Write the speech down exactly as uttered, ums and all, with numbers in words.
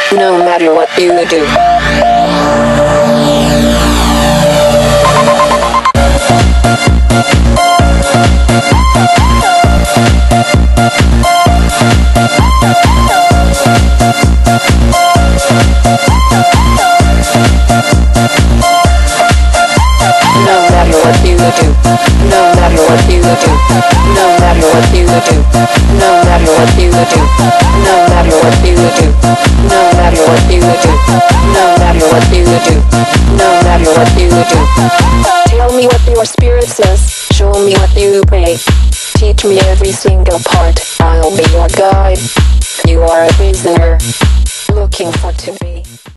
no matter what you do. No matter what you do, no matter what you do, no matter what you do, no matter what you do, no matter what you do, no matter what you do, no matter what you do, no matter what you do. Tell me what your spirit says, show me what you pray. Teach me every single part, I'll be your guide. You are a prisoner, looking for to be.